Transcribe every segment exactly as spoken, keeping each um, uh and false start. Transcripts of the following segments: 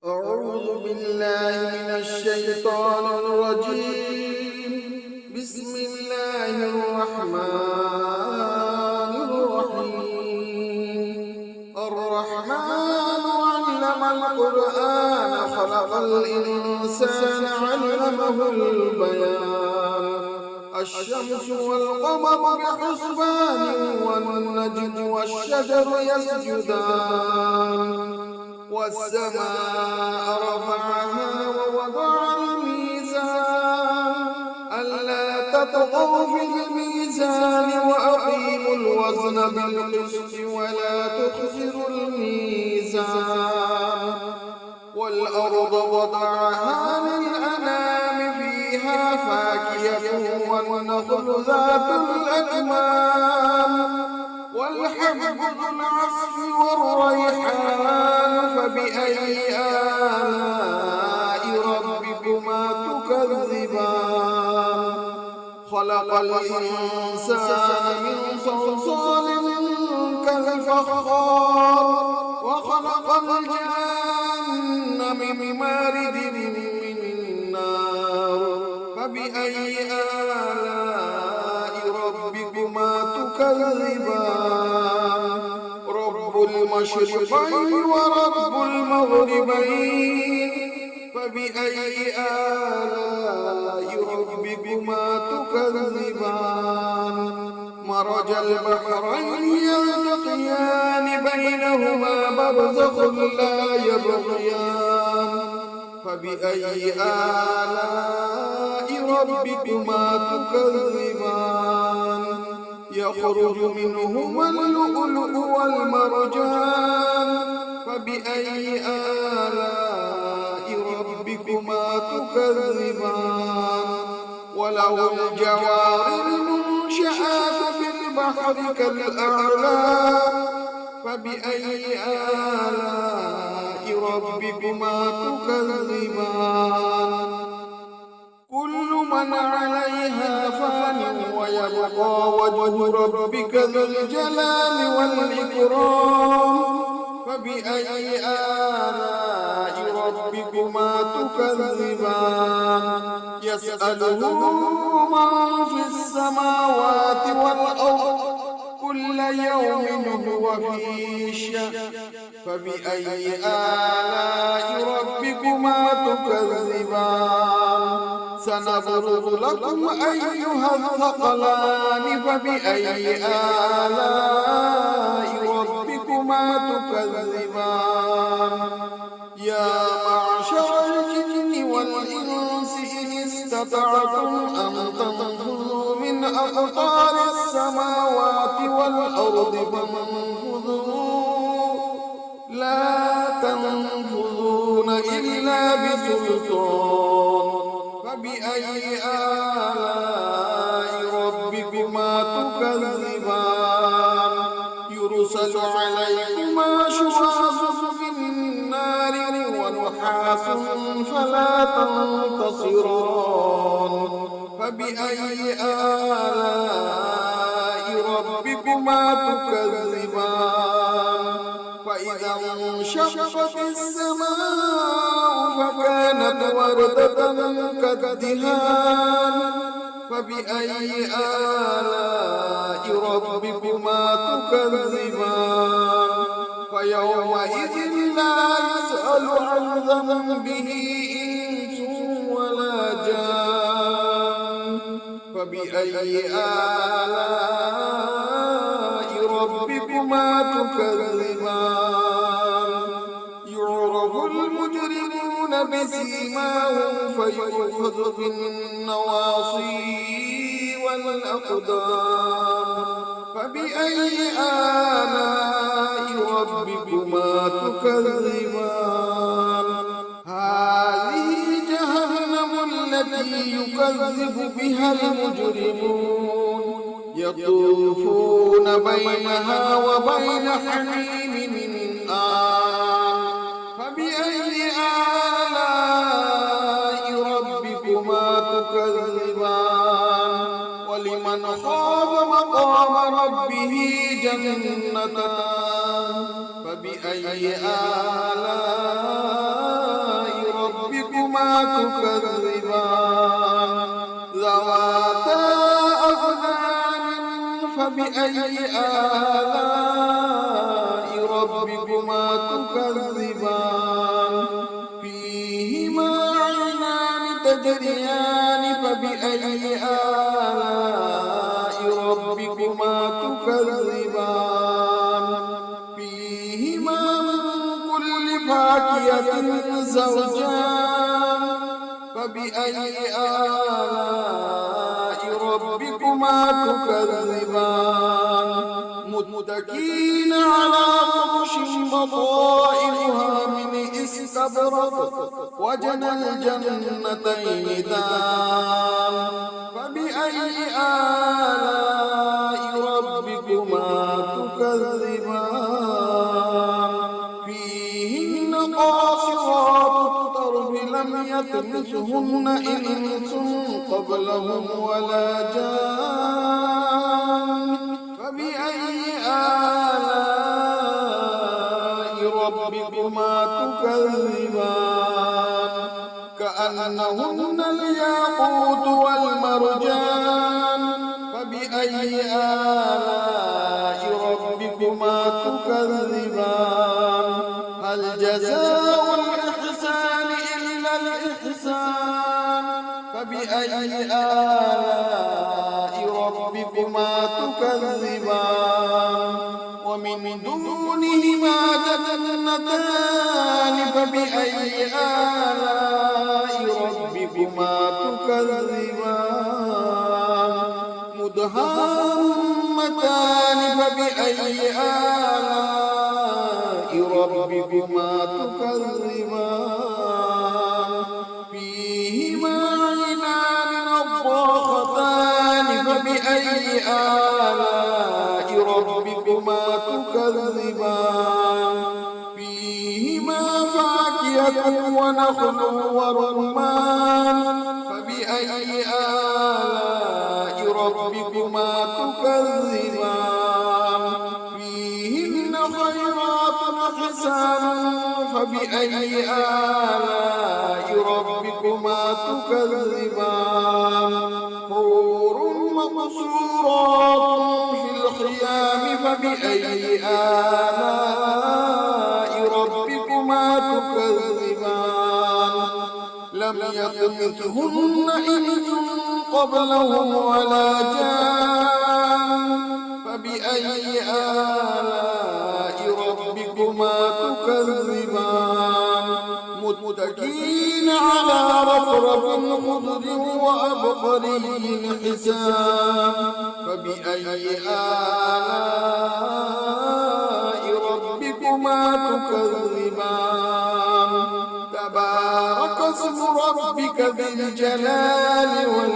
أعوذ بالله من الشيطان الرجيم. بسم الله الرحمن الرحيم. الرحمن علم القرآن خلق الإنسان علمه البيان. الشمس والقمر بحسبان والنجم والشجر يسجدان والسماء رفعها ووضع الميزان ألا تطغوا في الميزان وأقيموا الوزن بالقسط ولا تخسروا الميزان. والأرض وضعها للأنام فيها فاكهة والنخل ذات الأكمام والحب ذو العصف والريحان فبأي آلاء ربكما تكذبان. خلق الإنسان من صلصال كالفخار وخلق الجن من مارد من نار فبأي آلاء ربكما تكذبان. رب المشرقين ورب المغربين فبأي آلاء ربكما تكذبان. مرج البحرين يلتقيان بينهما برزخ لا يبغيان فبأي آلاء ربكما تكذبان. يخرج منهما اللؤلؤ والمرجان فبأي آلاء ربكما تكذبان. وله الجوار المنشآت في البحر كالأعلام فبأي آلاء ربكما تكذبان. كل من عليها فان ويبقى وجه ربك ذو الجلال والإكرام فبأي آلاء ربكما تكذبان. يسأله من في السماوات والأرض كل يوم هو في شأن فبأي آلاء ربكما تكذبان. سنفرغ لكم أيها الثقلان فبأي آلاء ربكما تكذبان. يا معشر الجن والإنس إن استطعتم أن تنفذوا من أقطار السماوات والأرض فانفذوا لا تنفذون إلا بسلطان فبأي آلاء ربكما تكذبان. يرسل عليكما شواظ من نار ونحاس فلا تنتصران فبأي آلاء ربكما تكذبان. فإذا انشقت السماء فكانت وردة كالدهان فبأي آلاء ربكما تكذبان. فيومئذ لا يسأل عن ذنبه إنس ولا جان فبأي آلاء ربكما تكذبان. يعرف المجرمون بسيماهم فيؤخذ بالنواصي والأقدام فبأي آلاء ربكما تكذبان. هذه جهنم التي يكذب بها المجرمون يطوفون بينها وبين حميم آن فبأي آلاء ربكما تكذبان. ولمن خاف مقام ربه جنتان فبأي آلاء تكذبان ذواتا أفنان فبأي آلاء ربكما تكذبان فيهما عينان تجريان فبأي آلاء ربكما تكذبان فيهما من كل فاكهة زوجان فبأي آلاء ربكما تكذبان متكئين على فرش بطائنها من استبرق وجنى الجنتين دان فبأي آلاء ربكما تكذبان فيهن قاصرات الطرف لم يطمثهن إنس قبلهم ولا جان فبأي آلاء ربكما تكذبان كأنهن الياقوت والمرجان فبأي آلاء ربكما تكذبان هل جزاء الإحسان إلا الإحسان فبأي آلاء ربكما تكذبان ومن دونهما جنتان فبأي آلاء ربكما تكذبان مدهامتان فبأي آلاء ربكما تكذبان فيهما عينان نضاختان فبأي آلاء ربكما تكذبان فيهما فاكهة ونخل ورمان فبأي آلاء ربكما تكذبان فيهن خيرات حسان فبأي آلاء ربكما تكذبان حور مقصورات في الخيام فبأي آلاء ربكما تكذبان لم يطمثهن إنس قبلهم ولا جان فبأي آلاء ربكما تكذبان متكئين على رفرف خضر وعبقري حسان فبأي آلاء ربكما تكذبان تبارك اسم ربك ذي الجلال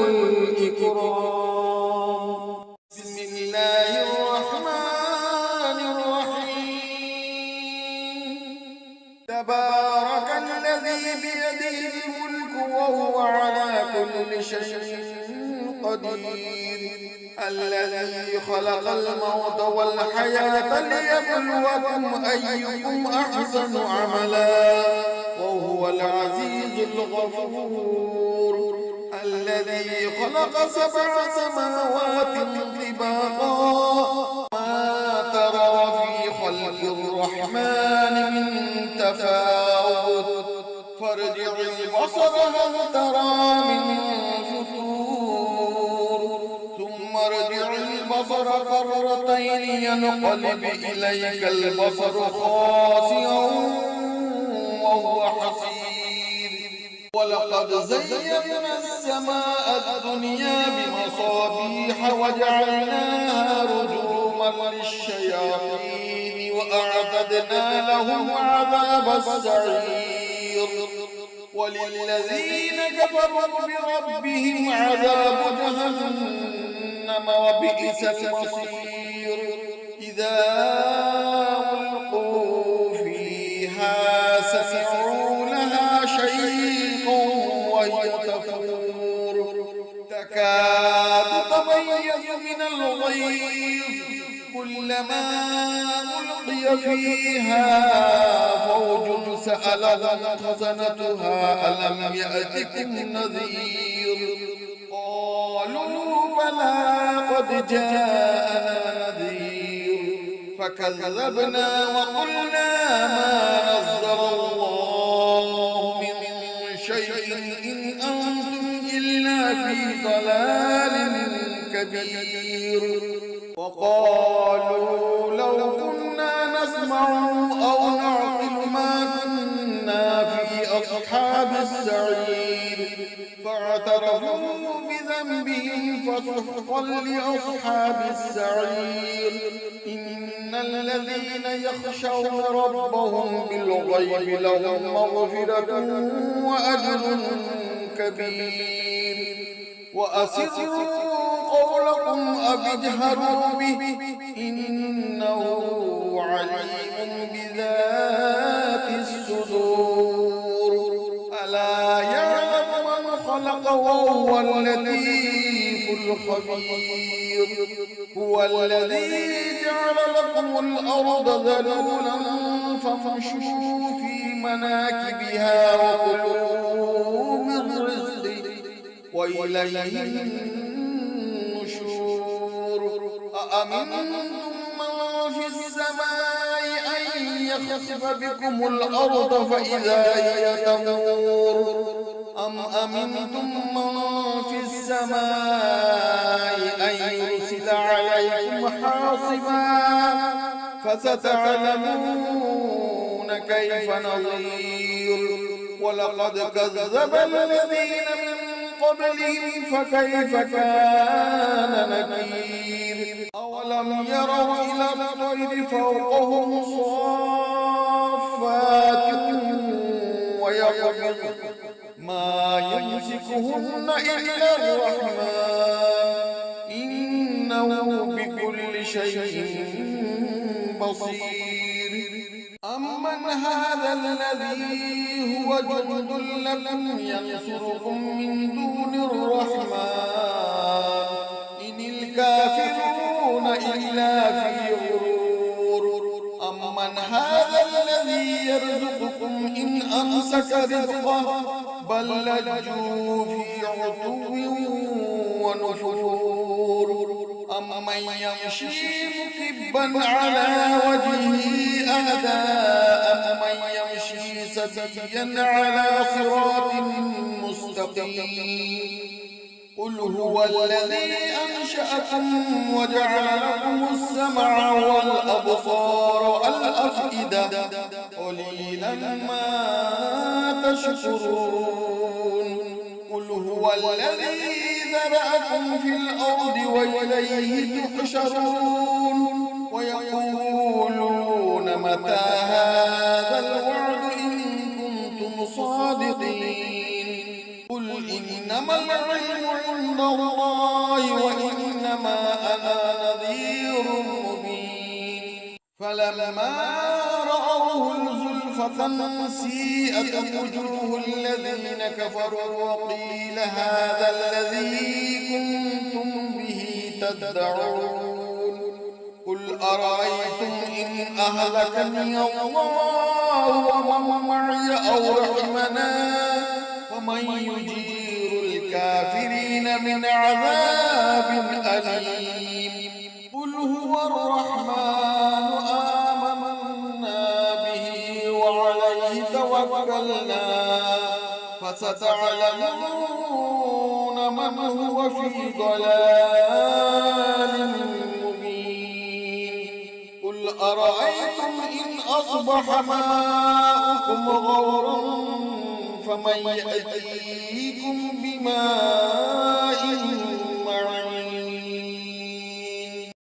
والإكرام بسم الله الرحمن الرحيم تبارك الذي بيده الملك وهو على كل شيء قدير الذي خلق الموت والحياة ليبلوكم أيكم أحسن عملا وهو العزيز الغفور الذي خلق سبع سماوات طباقا ما ترى في خلق الرحمن من تفاوت فارجع البصر هل ترى من فتور ثم ارجع البصر كرتين ينقلب إليك البصر خاسئا وهو حسير ولقد زينا السماء الدنيا بمصابيح وجعلناها رجوما للشياطين وأعتدنا لهم عذاب السعير وللذين كفروا بربهم عذاب جهنم وبئس المصير إذا ألقوا فيها سمعوا لها شيئا وهي تفور تكاد تميز من الغيظ كلما ألقي فيها فوج سألهم خزنتها ألم يأتكم نذير قالوا بلى قد جاءنا نذير فكذبنا وقلنا ما نزل الله من شيء إن أنتم إلا في ضلال كبير وقالوا لو كنا نسمع أو نعقل ما كنا في أصحاب السعير فاعترفوا بذنبهم فسحقا لأصحاب السعير إن الذين يخشون ربهم بالغيب لهم مغفرة وأجر كبير وأسروا قولكم أو اجهروا به إنه عليم بذات الصدور ألا يعلم من خلق وهو اللطيف الخبير هو الذي جعل لكم الأرض ذلولا فامشوا في مناكبها وكلوا من رزقه وإليه النشور أأمنتم من في السماء أن يخسف بكم الأرض فإذا هي تمور أم أمنتم من في السماء أن يرسل عليكم حاصبا فستعلمون كيف نظير ولقد كذب الذين من قبلهم فكيف كان نكير أولم يروا إلى الطير فوقهم صافات ويقبضن ما يمسكهن إلا الرحمن إنه بكل شيء بصير أمن هذا الذي هو جند لكم ينصركم من دون الرحمن إن الكافرون إلا في غرور أمن هذا الذي يرزقكم إن أمسك رزقه بل لجوا في عتو ونفور أمن يمشي مكبا على وجهه أهدى أمن يمشي سويا على صراط مستقيم قل هو الذي أنشأكم وجعل لكم السمع والأبصار والأفئدة قليلا ما تشكرون قل هو الذي ذرأكم في الأرض وإليه تحشرون ويقولون متى هذا الوعد إن كنتم صادقين قل إنما العلم عند الله وإنما أنا نذير مبين فلما رأوه زلفة سيئت وجوه الذين كفروا وقيل هذا الذي كنتم به تدعون قل أرأيتم إن أهلكني الله ومن معي أو رحمنا ومن يجير الكافرين من عذاب أليم قل هو الرحمن آمنا به وعليه توكلنا فستعلمون من هو في ضلال مبين قل أرأيتم إن أصبح ماؤكم غورا فمن يأتيكم بماء